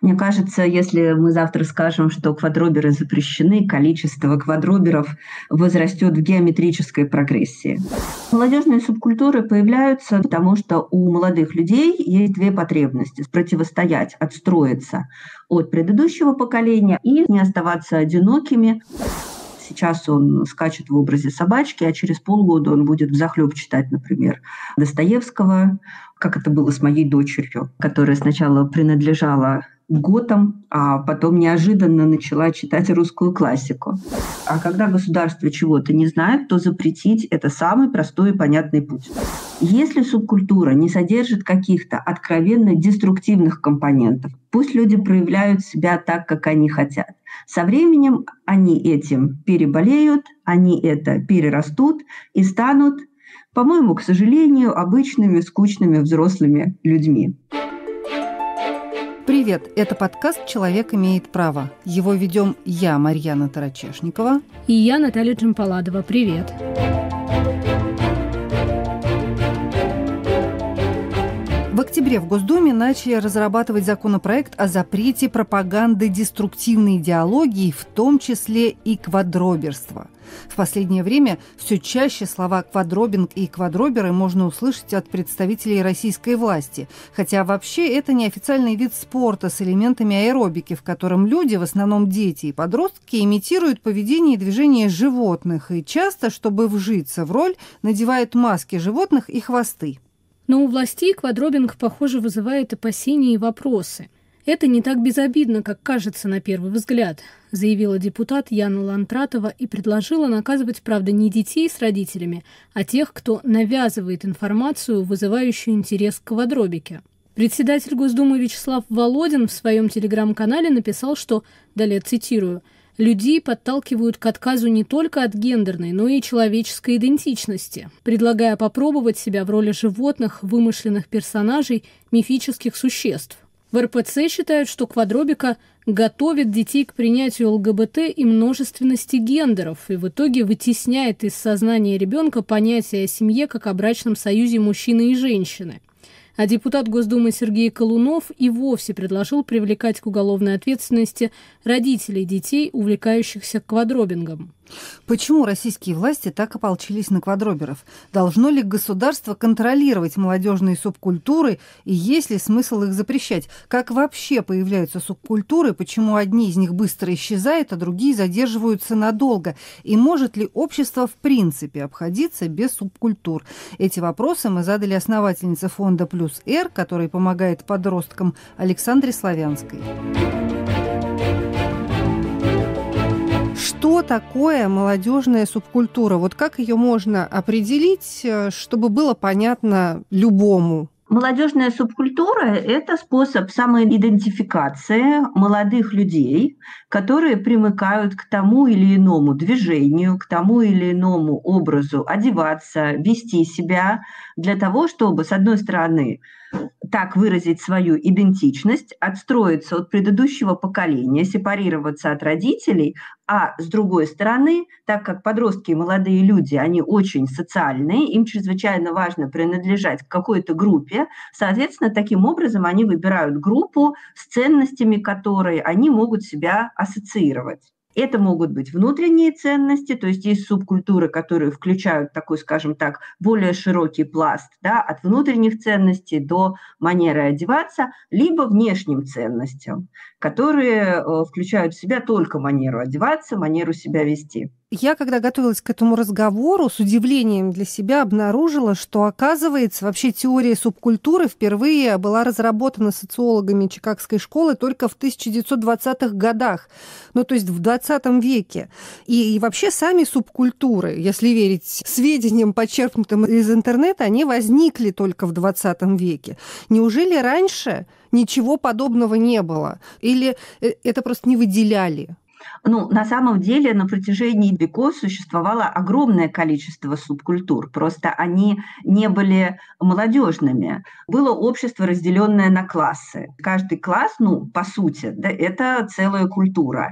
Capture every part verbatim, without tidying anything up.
Мне кажется, если мы завтра скажем, что квадроберы запрещены, количество квадроберов возрастет в геометрической прогрессии. Молодежные субкультуры появляются, потому что у молодых людей есть две потребности: противостоять, отстроиться от предыдущего поколения и не оставаться одинокими. Сейчас он скачет в образе собачки, а через полгода он будет взахлёб читать, например, Достоевского, как это было с моей дочерью, которая сначала принадлежала готам, а потом неожиданно начала читать русскую классику. А когда государство чего-то не знает, то запретить – это самый простой и понятный путь. Если субкультура не содержит каких-то откровенно деструктивных компонентов, пусть люди проявляют себя так, как они хотят. Со временем они этим переболеют, они это перерастут и станут, по-моему, к сожалению, обычными скучными взрослыми людьми. Привет, это подкаст «Человек имеет право». Его ведем я, Марьяна Тарачешникова. И я, Наталья Джампаладова. Привет. В октябре в Госдуме начали разрабатывать законопроект о запрете пропаганды деструктивной идеологии, в том числе и квадроберства. В последнее время все чаще слова «квадробинг» и «квадроберы» можно услышать от представителей российской власти, хотя вообще это неофициальный вид спорта с элементами аэробики, в котором люди, в основном дети и подростки, имитируют поведение и движение животных и часто, чтобы вжиться в роль, надевают маски животных и хвосты. Но у властей квадробинг, похоже, вызывает опасения и вопросы. «Это не так безобидно, как кажется на первый взгляд», заявила депутат Яна Лантратова и предложила наказывать, правда, не детей с родителями, а тех, кто навязывает информацию, вызывающую интерес к квадробике. Председатель Госдумы Вячеслав Володин в своем телеграм-канале написал, что, далее цитирую, «людей подталкивают к отказу не только от гендерной, но и человеческой идентичности, предлагая попробовать себя в роли животных, вымышленных персонажей, мифических существ». В эр пэ цэ считают, что квадробика готовит детей к принятию эл гэ бэ тэ и множественности гендеров и в итоге вытесняет из сознания ребенка понятие о семье как о брачном союзе мужчины и женщины. А депутат Госдумы Сергей Колунов и вовсе предложил привлекать к уголовной ответственности родителей детей, увлекающихся квадробингом. Почему российские власти так ополчились на квадроберов? Должно ли государство контролировать молодежные субкультуры и есть ли смысл их запрещать? Как вообще появляются субкультуры? Почему одни из них быстро исчезают, а другие задерживаются надолго? И может ли общество в принципе обходиться без субкультур? Эти вопросы мы задали основательнице фонда «Плюс Р», который помогает подросткам, Александре Славянской. Что такое молодежная субкультура? Вот как ее можно определить, чтобы было понятно любому? Молодежная субкультура – это способ самоидентификации молодых людей, которые примыкают к тому или иному движению, к тому или иному образу одеваться, вести себя для того, чтобы, с одной стороны, так выразить свою идентичность, отстроиться от предыдущего поколения, сепарироваться от родителей, а с другой стороны, так как подростки и молодые люди, они очень социальные, им чрезвычайно важно принадлежать к какой-то группе, соответственно, таким образом они выбирают группу, с ценностями которой они могут себя ассоциировать. Это могут быть внутренние ценности, то есть есть субкультуры, которые включают такой, скажем так, более широкий пласт, да, от внутренних ценностей до манеры одеваться, либо внешним ценностям, которые э, включают в себя только манеру одеваться, манеру себя вести. Я, когда готовилась к этому разговору, с удивлением для себя обнаружила, что, оказывается, вообще теория субкультуры впервые была разработана социологами Чикагской школы только в тысяча девятьсот двадцатых годах, ну, то есть в двадцатом веке. И, и вообще сами субкультуры, если верить сведениям, почерпнутым из интернета, они возникли только в двадцатом веке. Неужели раньше ничего подобного не было? Или это просто не выделяли? Ну, на самом деле на протяжении веков существовало огромное количество субкультур, просто они не были молодежными. Было общество, разделенное на классы. Каждый класс, ну, по сути, да, это целая культура.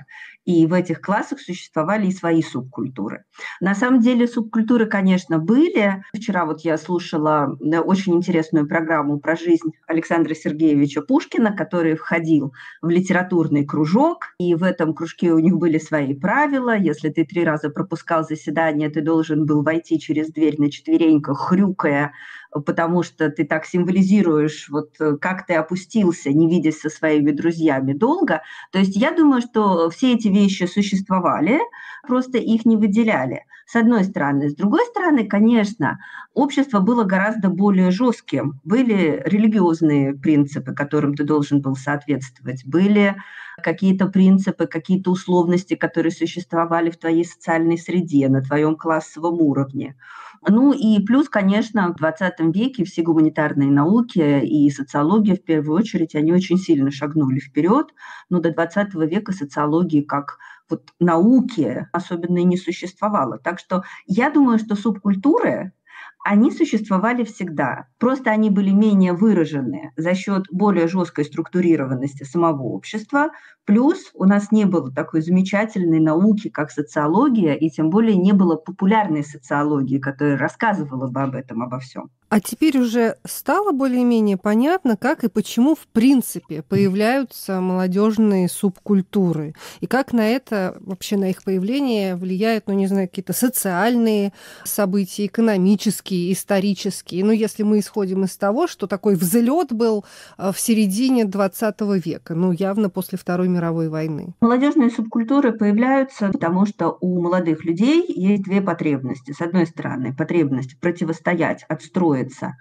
И в этих классах существовали и свои субкультуры. На самом деле субкультуры, конечно, были. Вчера вот я слушала очень интересную программу про жизнь Александра Сергеевича Пушкина, который входил в литературный кружок, и в этом кружке у них были свои правила. Если ты три раза пропускал заседание, ты должен был войти через дверь на четвереньках, хрюкая, потому что ты так символизируешь, вот как ты опустился, не видясь со своими друзьями долго. То есть я думаю, что все эти вещи существовали, просто их не выделяли, с одной стороны. С другой стороны, конечно, общество было гораздо более жестким. Были религиозные принципы, которым ты должен был соответствовать, были какие-то принципы, какие-то условности, которые существовали в твоей социальной среде, на твоем классовом уровне. Ну и плюс, конечно, в двадцатом веке все гуманитарные науки и социология, в первую очередь, они очень сильно шагнули вперед. Но до двадцатого века социологии как вот науки особенно и не существовало. Так что я думаю, что субкультуры, они существовали всегда. Просто они были менее выражены за счет более жесткой структурированности самого общества. Плюс у нас не было такой замечательной науки, как социология, и тем более не было популярной социологии, которая рассказывала бы об этом, обо всем. А теперь уже стало более-менее понятно, как и почему в принципе появляются молодежные субкультуры, и как на это, вообще на их появление влияют, ну не знаю, какие-то социальные события, экономические, исторические. Ну если мы исходим из того, что такой взлет был в середине двадцатого века, ну явно после Второй мировой войны. Молодежные субкультуры появляются, потому что у молодых людей есть две потребности. С одной стороны, потребность противостоять, отстроить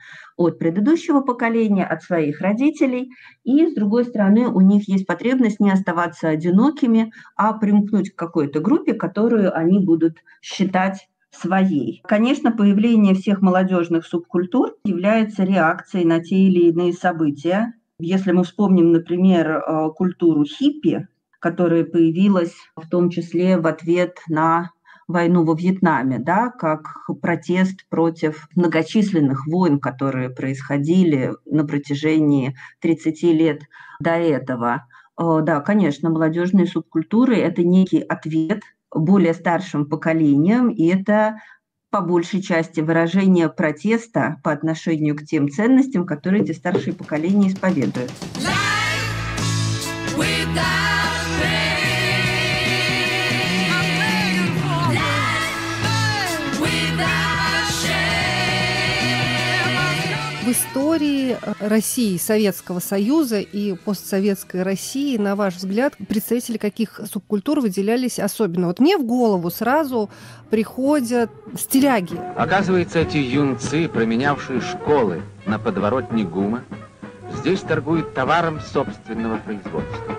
от предыдущего поколения, от своих родителей, и, с другой стороны, у них есть потребность не оставаться одинокими, а примкнуть к какой-то группе, которую они будут считать своей. Конечно, появление всех молодежных субкультур является реакцией на те или иные события. Если мы вспомним, например, культуру хиппи, которая появилась в том числе в ответ на войну во Вьетнаме, да, как протест против многочисленных войн, которые происходили на протяжении тридцати лет до этого. Да, конечно, молодежные субкультуры – это некий ответ более старшим поколениям, и это по большей части выражение протеста по отношению к тем ценностям, которые эти старшие поколения исповедуют. В истории России, Советского Союза и постсоветской России, на ваш взгляд, представители каких субкультур выделялись особенно? Вот мне в голову сразу приходят стиляги. Оказывается, эти юнцы, променявшие школы на подворотни ГУМа, здесь торгуют товаром собственного производства.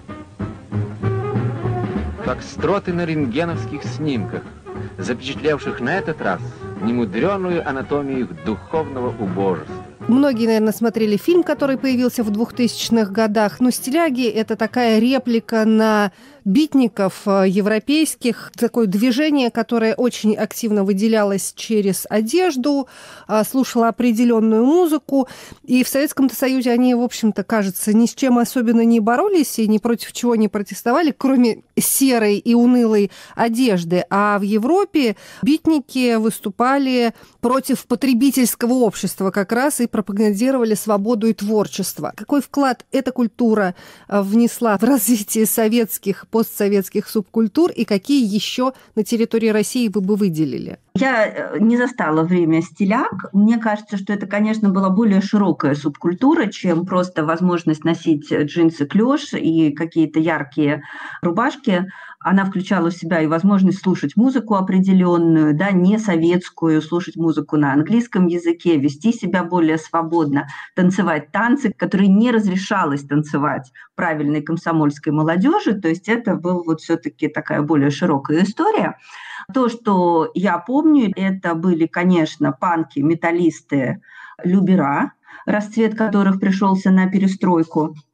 Как строты на рентгеновских снимках, запечатлевших на этот раз немудреную анатомию их духовного убожества. Многие, наверное, смотрели фильм, который появился в двухтысячных годах. Но стиляги – это такая реплика на битников европейских. Такое движение, которое очень активно выделялось через одежду, слушало определенную музыку. И в Советском Союзе они, в общем-то, кажется, ни с чем особенно не боролись и ни против чего не протестовали, кроме серой и унылой одежды. А в Европе битники выступали против потребительского общества как раз и пропагандировали свободу и творчество. Какой вклад эта культура внесла в развитие советских, постсоветских субкультур и какие еще на территории России вы бы выделили? Я не застала время стиляг. Мне кажется, что это, конечно, была более широкая субкультура, чем просто возможность носить джинсы клеш и какие-то яркие рубашки. Она включала в себя и возможность слушать музыку определенную, да, не советскую, слушать музыку на английском языке, вести себя более свободно, танцевать танцы, которые не разрешалось танцевать правильной комсомольской молодежи. То есть это была вот все-таки такая более широкая история. То, что я помню, это были, конечно, панки, металлисты, любера, расцвет которых пришелся на перестройку.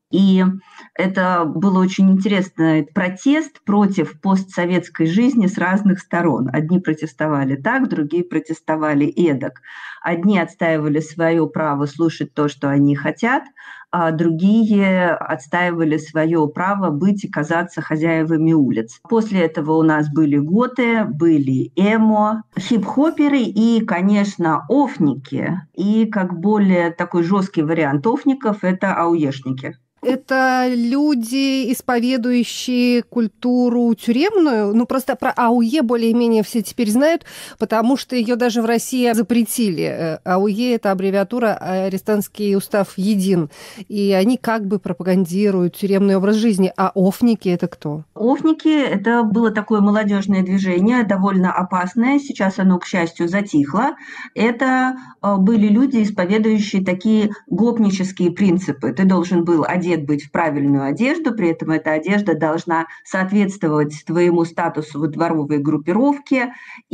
И это был очень интересный протест против постсоветской жизни с разных сторон. Одни протестовали так, другие протестовали эдак. Одни отстаивали свое право слушать то, что они хотят, а другие отстаивали свое право быть и казаться хозяевами улиц. После этого у нас были готы, были эмо, хип-хоперы и, конечно, офники. И как более такой жесткий вариант офников – это ауешники. Это люди, исповедующие культуру тюремную. Ну, просто про АУЕ более-менее все теперь знают, потому что ее даже в России запретили. АУЕ – это аббревиатура «Арестантский устав един». И они как бы пропагандируют тюремный образ жизни. А офники – это кто? Офники – это было такое молодежное движение, довольно опасное. Сейчас оно, к счастью, затихло. Это были люди, исповедующие такие гопнические принципы. Ты должен был одет быть в правильную одежду, при этом эта одежда должна соответствовать твоему статусу в дворовой группировке.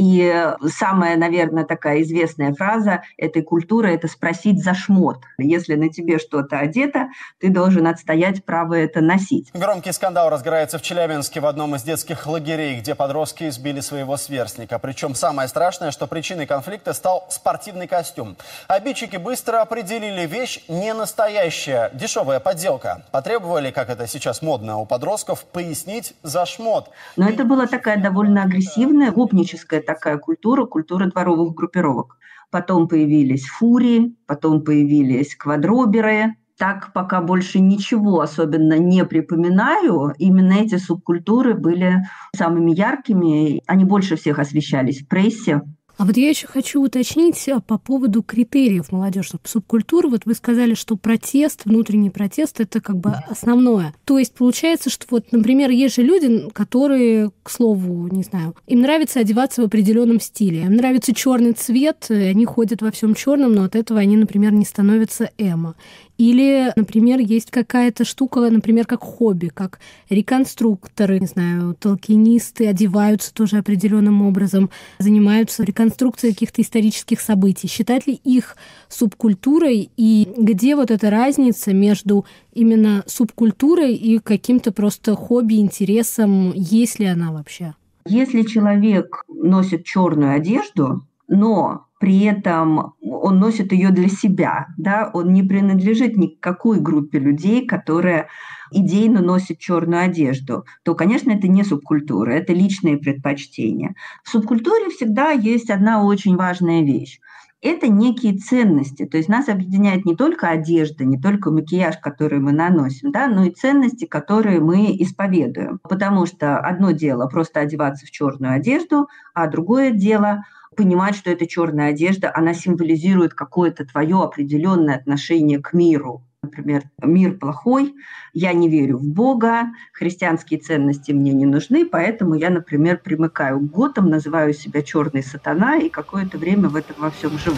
И самая, наверное, такая известная фраза этой культуры – это спросить за шмот. Если на тебе что-то одето, ты должен отстоять право это носить. Громкий скандал разгорается в Челябинске в одном из детских лагерей, где подростки избили своего сверстника. Причем самое страшное, что причиной конфликта стал спортивный костюм. Обидчики быстро определили: вещь не настоящая, дешевая подделка. Потребовали, как это сейчас модно у подростков, пояснить за шмот. Но это была такая довольно агрессивная, гопническая такая культура, культура дворовых группировок. Потом появились фури, потом появились квадроберы. Так пока больше ничего особенно не припоминаю. Именно эти субкультуры были самыми яркими. Они больше всех освещались в прессе. А вот я еще хочу уточнить по поводу критериев молодежных субкультур. Вот вы сказали, что протест, внутренний протест – это как бы основное. То есть получается, что вот, например, есть же люди, которые, к слову, не знаю, им нравится одеваться в определенном стиле, им нравится черный цвет, они ходят во всем черном, но от этого они, например, не становятся эмо. Или, например, есть какая-то штука, например, как хобби, как реконструкторы, не знаю, толкинисты одеваются тоже определенным образом, занимаются реконструкцией каких-то исторических событий. Считать ли их субкультурой и где вот эта разница между именно субкультурой и каким-то просто хобби, интересом, есть ли она вообще? Если человек носит черную одежду, но при этом он носит ее для себя, да, он не принадлежит ни к какой группе людей, которая идейно носит черную одежду, то, конечно, это не субкультура, это личные предпочтения. В субкультуре всегда есть одна очень важная вещь. Это некие ценности, то есть нас объединяет не только одежда, не только макияж, который мы наносим, да, но и ценности, которые мы исповедуем. Потому что одно дело просто одеваться в черную одежду, а другое дело понимать, что эта черная одежда, она символизирует какое-то твое определенное отношение к миру. Например, мир плохой, я не верю в Бога, христианские ценности мне не нужны, поэтому я, например, примыкаю к готам, называю себя черный сатана и какое-то время в этом во всем живу.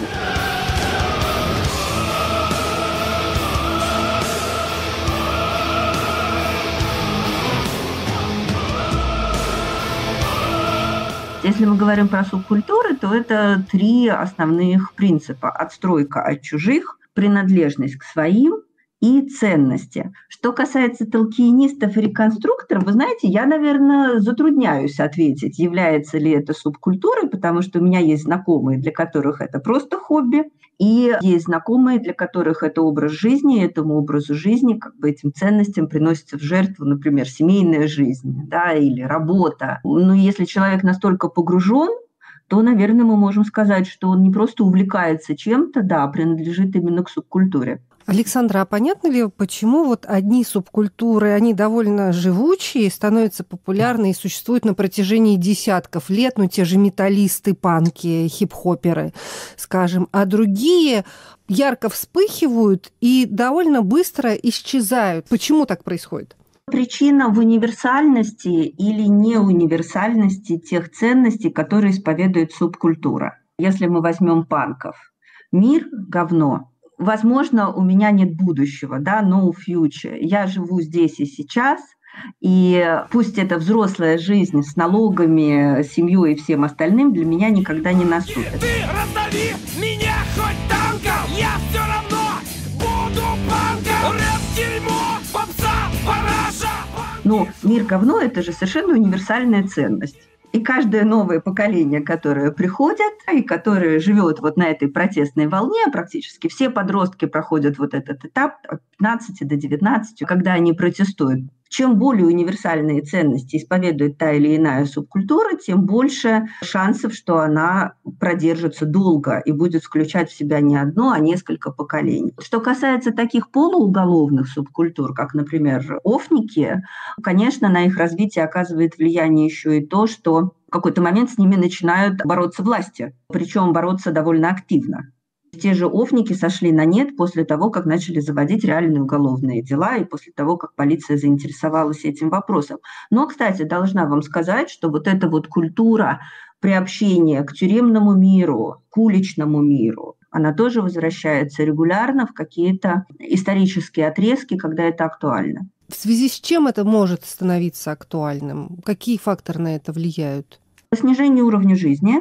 Если мы говорим про субкультуры, то это три основных принципа. Отстройка от чужих, принадлежность к своим и ценности. Что касается толкинистов и реконструкторов, вы знаете, я, наверное, затрудняюсь ответить, является ли это субкультурой, потому что у меня есть знакомые, для которых это просто хобби, и есть знакомые, для которых это образ жизни, и этому образу жизни, как бы этим ценностям приносится в жертву, например, семейная жизнь, да, или работа. Но если человек настолько погружен, то, наверное, мы можем сказать, что он не просто увлекается чем-то, да, а принадлежит именно к субкультуре. Александра, а понятно ли, почему вот одни субкультуры, они довольно живучие, становятся популярны и существуют на протяжении десятков лет, ну, те же металлисты, панки, хип-хоперы, скажем, а другие ярко вспыхивают и довольно быстро исчезают? Почему так происходит? Причина в универсальности или неуниверсальности тех ценностей, которые исповедует субкультура. Если мы возьмем панков, мир – говно. Возможно, у меня нет будущего, да, no future. Я живу здесь и сейчас, и пусть это взрослая жизнь с налогами, семьей и всем остальным для меня никогда не наступит. Ты раздави меня хоть танком, я все равно буду панком. Рэп-дерьмо, поп Но мир говно – это же совершенно универсальная ценность. И каждое новое поколение, которое приходит и которое живет вот на этой протестной волне, практически все подростки проходят вот этот этап от пятнадцати до девятнадцати, когда они протестуют. Чем более универсальные ценности исповедует та или иная субкультура, тем больше шансов, что она продержится долго и будет включать в себя не одно, а несколько поколений. Что касается таких полууголовных субкультур, как, например, офники, конечно, на их развитие оказывает влияние еще и то, что в какой-то момент с ними начинают бороться власти, причем бороться довольно активно. Те же офники сошли на нет после того, как начали заводить реальные уголовные дела и после того, как полиция заинтересовалась этим вопросом. Но, кстати, должна вам сказать, что вот эта вот культура приобщения к тюремному миру, к уличному миру, она тоже возвращается регулярно в какие-то исторические отрезки, когда это актуально. В связи с чем это может становиться актуальным? Какие факторы на это влияют? Снижение уровня жизни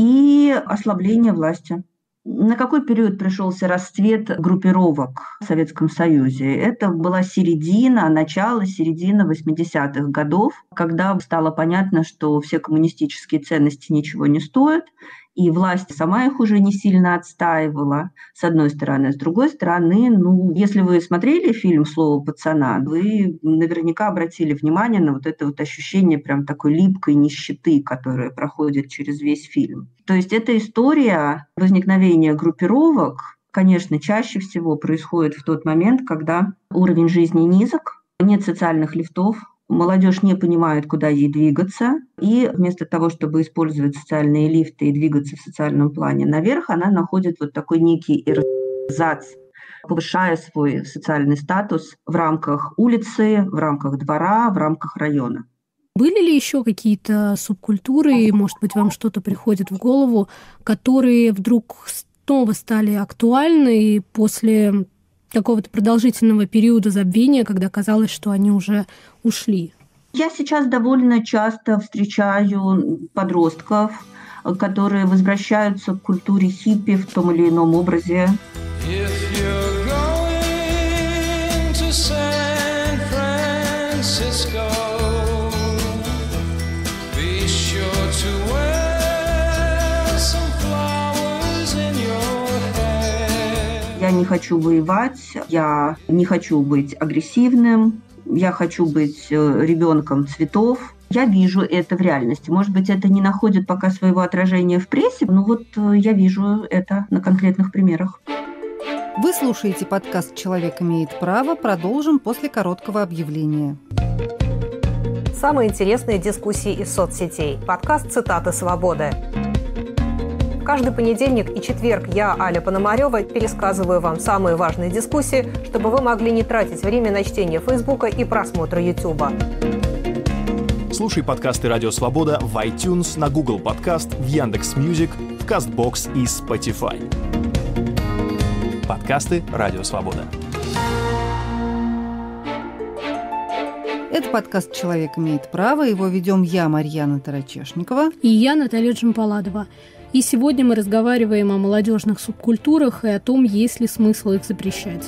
и ослабление власти. На какой период пришелся расцвет группировок в Советском Союзе? Это была середина, начало, середина восьмидесятых годов, когда стало понятно, что все коммунистические ценности ничего не стоят, и власть сама их уже не сильно отстаивала, с одной стороны. С другой стороны, ну, если вы смотрели фильм «Слово пацана», вы наверняка обратили внимание на вот это вот ощущение прям такой липкой нищеты, которая проходит через весь фильм. То есть эта история возникновения группировок, конечно, чаще всего происходит в тот момент, когда уровень жизни низок, нет социальных лифтов, молодежь не понимает, куда ей двигаться, и вместо того, чтобы использовать социальные лифты и двигаться в социальном плане наверх, она находит вот такой некий эрзац, повышая свой социальный статус в рамках улицы, в рамках двора, в рамках района. Были ли еще какие-то субкультуры, может быть, вам что-то приходит в голову, которые вдруг снова стали актуальны после какого-то продолжительного периода забвения, когда казалось, что они уже ушли? Я сейчас довольно часто встречаю подростков, которые возвращаются к культуре хиппи в том или ином образе. Я не хочу воевать, я не хочу быть агрессивным, я хочу быть ребенком цветов. Я вижу это в реальности. Может быть, это не находит пока своего отражения в прессе, но вот я вижу это на конкретных примерах. Вы слушаете подкаст «Человек имеет право». Продолжим после короткого объявления. Самые интересные дискуссии из соцсетей. Подкаст «Цитаты свободы». Каждый понедельник и четверг я, Аля Пономарёва, пересказываю вам самые важные дискуссии, чтобы вы могли не тратить время на чтение Фейсбука и просмотра Ютуба. Слушай подкасты «Радио Свобода» в iTunes, на Google Подкаст, в Яндекс.Мьюзик, в Кастбокс и Spotify. Подкасты «Радио Свобода». Это подкаст «Человек имеет право». Его ведем я, Марьяна Тарачешникова. И я, Наталья Джампаладова. И сегодня мы разговариваем о молодежных субкультурах и о том, есть ли смысл их запрещать.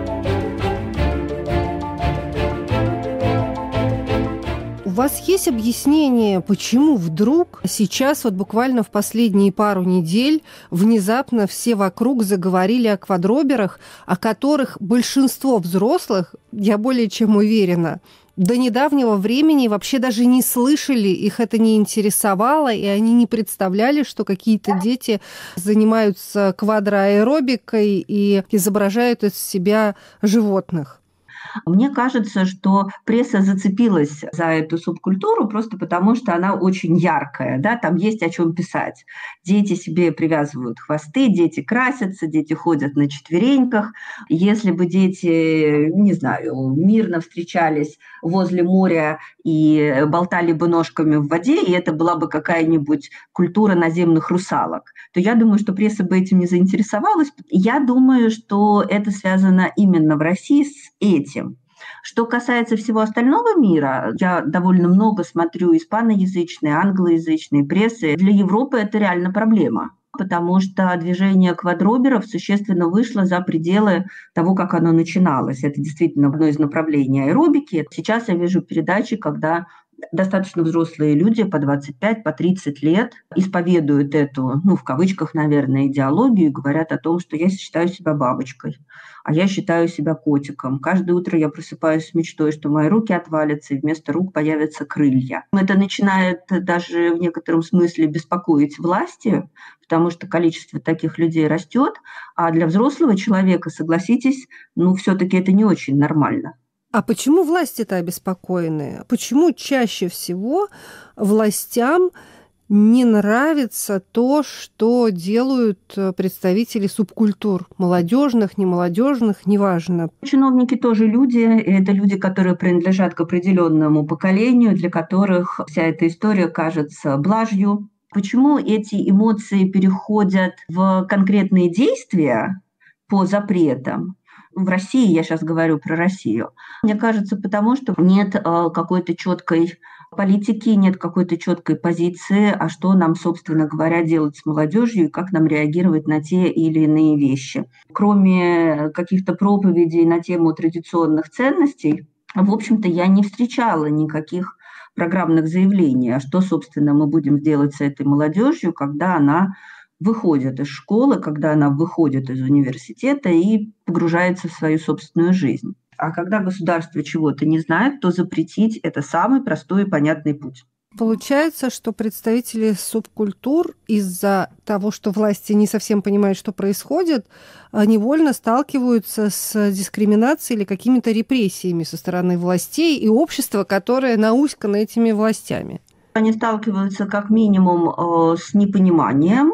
У вас есть объяснение, почему вдруг сейчас, вот буквально в последние пару недель, внезапно все вокруг заговорили о квадроберах, о которых большинство взрослых, я более чем уверена, до недавнего времени вообще даже не слышали, их это не интересовало, и они не представляли, что какие-то дети занимаются квадроаэробикой и изображают из себя животных. Мне кажется, что пресса зацепилась за эту субкультуру просто потому, что она очень яркая, да, там есть о чем писать. Дети себе привязывают хвосты, дети красятся, дети ходят на четвереньках. Если бы дети, не знаю, мирно встречались возле моря и болтали бы ножками в воде, и это была бы какая-нибудь культура наземных русалок, то я думаю, что пресса бы этим не заинтересовалась. Я думаю, что это связано именно в России с этим. Что касается всего остального мира, я довольно много смотрю испаноязычной, англоязычной прессы. Для Европы это реально проблема. потому что движение квадроберов существенно вышло за пределы того, как оно начиналось. Это действительно одно из направлений аэробики. Сейчас я вижу передачи, когда достаточно взрослые люди по двадцать пять, по тридцать лет исповедуют эту, ну, в кавычках, наверное, идеологию и говорят о том, что я считаю себя бабочкой, а я считаю себя котиком. Каждое утро я просыпаюсь с мечтой, что мои руки отвалятся, и вместо рук появятся крылья. Это начинает даже в некотором смысле беспокоить власти, потому что количество таких людей растет, а для взрослого человека, согласитесь, ну, все-таки это не очень нормально. А почему власти-то обеспокоены? Почему чаще всего властям не нравится то, что делают представители субкультур? Молодежных, немолодежных, неважно. Чиновники тоже люди, и это люди, которые принадлежат к определенному поколению, для которых вся эта история кажется блажью. Почему эти эмоции переходят в конкретные действия по запретам? В России, я сейчас говорю про Россию, мне кажется, потому что нет э, какой-то четкой политики, нет какой-то четкой позиции, а что нам, собственно говоря, делать с молодежью и как нам реагировать на те или иные вещи. Кроме каких-то проповедей на тему традиционных ценностей, в общем-то, я не встречала никаких программных заявлений, а что, собственно, мы будем делать с этой молодежью, когда она выходит из школы, когда она выходит из университета и погружается в свою собственную жизнь. А когда государство чего-то не знает, то запретить – это самый простой и понятный путь. Получается, что представители субкультур из-за того, что власти не совсем понимают, что происходит, невольно сталкиваются с дискриминацией или какими-то репрессиями со стороны властей и общества, которое науськано этими властями. Они сталкиваются как минимум с непониманием,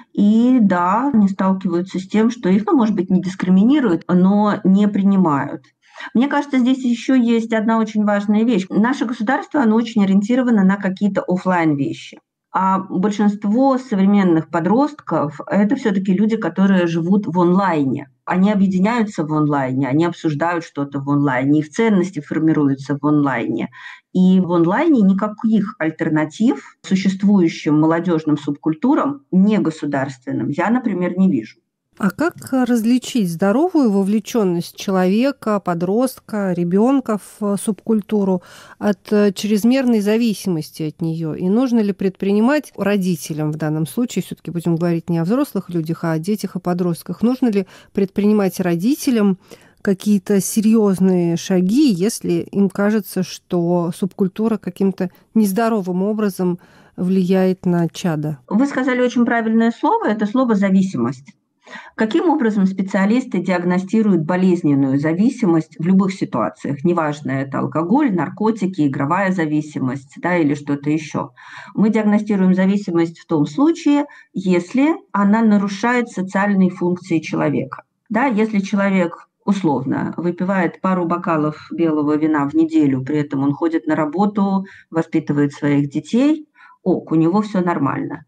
и да, они сталкиваются с тем, что их, ну, может быть, не дискриминируют, но не принимают. Мне кажется, здесь еще есть одна очень важная вещь. Наше государство, оно очень ориентировано на какие-то офлайн вещи. А большинство современных подростков – это все-таки люди, которые живут в онлайне. Они объединяются в онлайне, они обсуждают что-то в онлайне, их ценности формируются в онлайне. И в онлайне никаких альтернатив существующим молодежным субкультурам, негосударственным, я, например, не вижу. А как различить здоровую вовлеченность человека, подростка, ребенка в субкультуру от чрезмерной зависимости от нее? И нужно ли предпринимать родителям в данном случае, все-таки будем говорить не о взрослых людях, а о детях и подростках, нужно ли предпринимать родителям какие-то серьезные шаги, если им кажется, что субкультура каким-то нездоровым образом влияет на чадо? Вы сказали очень правильное слово, это слово «зависимость». Каким образом специалисты диагностируют болезненную зависимость в любых ситуациях? Неважно, это алкоголь, наркотики, игровая зависимость, да, или что-то еще. Мы диагностируем зависимость в том случае, если она нарушает социальные функции человека. Да, если человек условно выпивает пару бокалов белого вина в неделю, при этом он ходит на работу, воспитывает своих детей, ок, у него все нормально.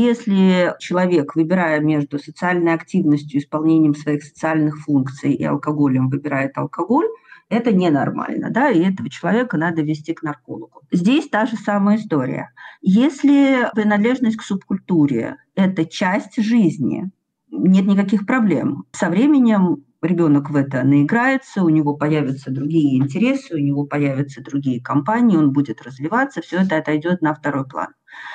Если человек, выбирая между социальной активностью, исполнением своих социальных функций и алкоголем, выбирает алкоголь, это ненормально, да, и этого человека надо вести к наркологу. Здесь та же самая история. Если принадлежность к субкультуре – это часть жизни, нет никаких проблем. Со временем ребенок в это наиграется, у него появятся другие интересы, у него появятся другие компании, он будет развиваться, все это отойдет на второй план.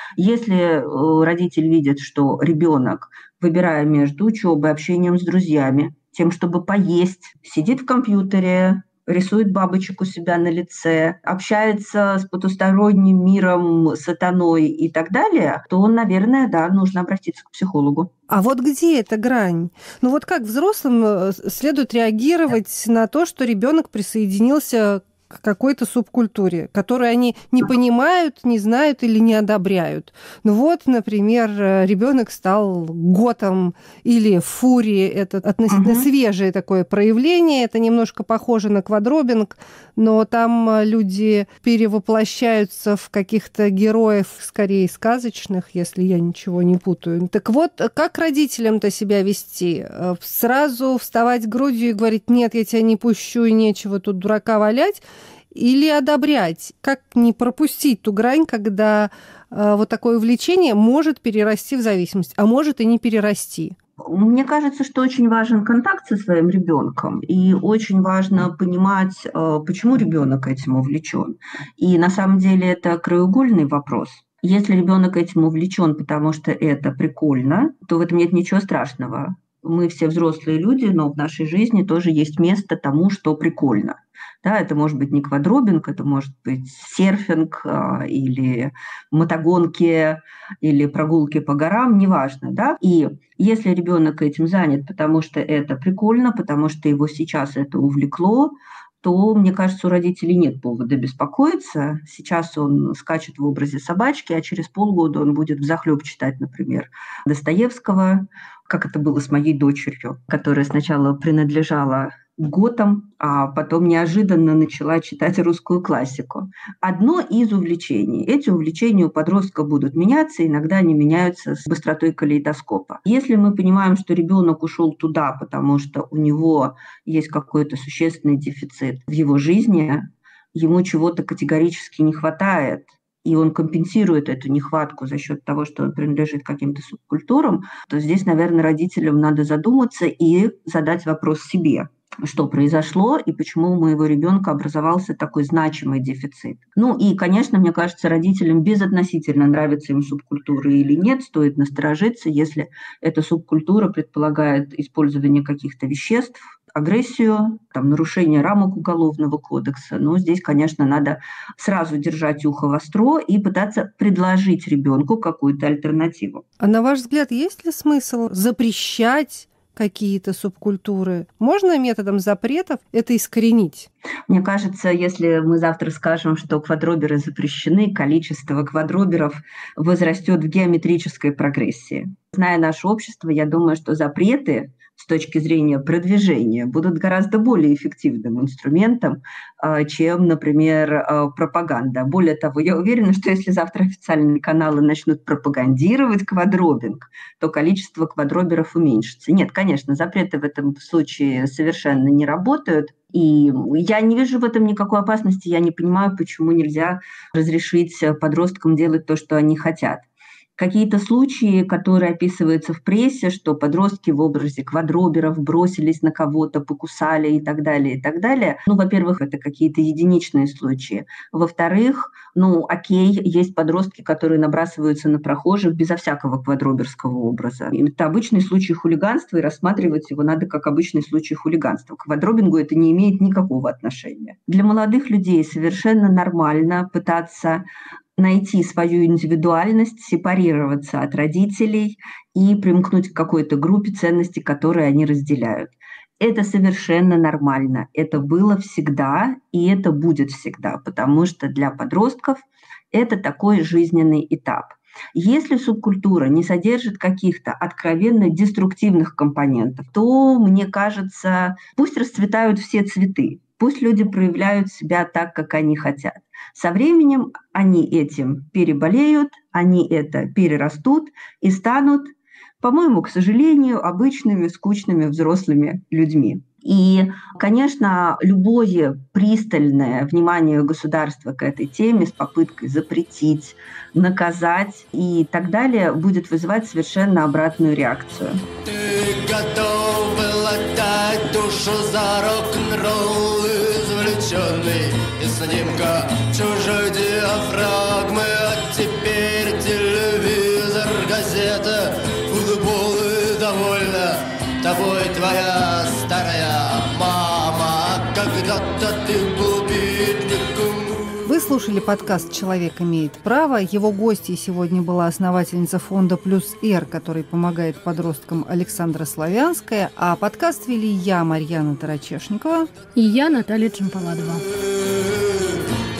Если родитель видит, что ребенок, выбирая между учебой, общением с друзьями, тем, чтобы поесть, сидит в компьютере, рисует бабочек у себя на лице, общается с потусторонним миром, сатаной и так далее, то, наверное, да, нужно обратиться к психологу. А вот где эта грань? Ну вот как взрослым следует реагировать на то, что ребенок присоединился к какой-то субкультуре, которую они не понимают, не знают или не одобряют. Ну вот, например, ребенок стал готом или фурией. Это относительно uh-huh. свежее такое проявление. Это немножко похоже на квадробинг, но там люди перевоплощаются в каких-то героев, скорее сказочных, если я ничего не путаю. Так вот, как родителям-то себя вести? Сразу вставать грудью и говорить: нет, я тебя не пущу и нечего тут дурака валять? или одобрять? Как не пропустить ту грань, когда э, вот такое увлечение может перерасти в зависимость, а может и не перерасти? Мне кажется, что очень важен контакт со своим ребенком, и очень важно понимать, почему ребенок этим увлечен. И на самом деле это краеугольный вопрос. Если ребенок этим увлечен, потому что это прикольно, то в этом нет ничего страшного. Мы все взрослые люди, но в нашей жизни тоже есть место тому, что прикольно. Да, это может быть не квадробинг, это может быть серфинг а, или мотогонки, или прогулки по горам, неважно. Да? И если ребенок этим занят, потому что это прикольно, потому что его сейчас это увлекло, то, мне кажется, у родителей нет повода беспокоиться. Сейчас он скачет в образе собачки, а через полгода он будет взахлеб читать, например, Достоевского, как это было с моей дочерью, которая сначала принадлежала готам, а потом неожиданно начала читать русскую классику. Одно из увлечений. Эти увлечения у подростка будут меняться, иногда они меняются с быстротой калейдоскопа. Если мы понимаем, что ребенок ушел туда, потому что у него есть какой-то существенный дефицит в его жизни, ему чего-то категорически не хватает, и он компенсирует эту нехватку за счет того, что он принадлежит к каким-то субкультурам, то здесь, наверное, родителям надо задуматься и задать вопрос себе, что произошло и почему у моего ребенка образовался такой значимый дефицит. Ну и, конечно, мне кажется, родителям безотносительно, нравится им субкультура или нет, стоит насторожиться, если эта субкультура предполагает использование каких-то веществ, агрессию, там, нарушение рамок Уголовного кодекса. Но здесь, конечно, надо сразу держать ухо востро и пытаться предложить ребенку какую-то альтернативу. А на ваш взгляд, есть ли смысл запрещать какие-то субкультуры? Можно методом запретов это искоренить? Мне кажется, если мы завтра скажем, что квадроберы запрещены, количество квадроберов возрастет в геометрической прогрессии. Зная наше общество, я думаю, что запреты с точки зрения продвижения будут гораздо более эффективным инструментом, чем, например, пропаганда. Более того, я уверена, что если завтра официальные каналы начнут пропагандировать квадробинг, то количество квадроберов уменьшится. Нет, конечно, запреты в этом случае совершенно не работают. И я не вижу в этом никакой опасности. Я не понимаю, почему нельзя разрешить подросткам делать то, что они хотят. Какие-то случаи, которые описываются в прессе, что подростки в образе квадроберов бросились на кого-то, покусали и так далее, и так далее. Ну, во-первых, это какие-то единичные случаи. Во-вторых, ну, окей, есть подростки, которые набрасываются на прохожих безо всякого квадроберского образа. Это обычный случай хулиганства, и рассматривать его надо как обычный случай хулиганства. К квадробингу это не имеет никакого отношения. Для молодых людей совершенно нормально пытаться найти свою индивидуальность, сепарироваться от родителей и примкнуть к какой-то группе ценностей, которые они разделяют. Это совершенно нормально. Это было всегда, и это будет всегда, потому что для подростков это такой жизненный этап. Если субкультура не содержит каких-то откровенно деструктивных компонентов, то, мне кажется, пусть расцветают все цветы, пусть люди проявляют себя так, как они хотят. Со временем они этим переболеют, они это перерастут и станут, по-моему, к сожалению, обычными, скучными взрослыми людьми. И, конечно, любое пристальное внимание государства к этой теме с попыткой запретить, наказать и так далее будет вызывать совершенно обратную реакцию. Ты готов был отдать душу за рок-н-ролл, извлеченный из снимка чужой диафрагмы, а теперь телевизор, газета, футбол и довольно тобой твоя старая мама. Когда-то ты был бедняком. Вы слушали подкаст «Человек имеет право». Его гостьей сегодня была основательница фонда «Плюс Р», который помогает подросткам, Александра Славянская. А подкаст вели я, Марьяна Тарачешникова. И я, Наталья Джампаладова.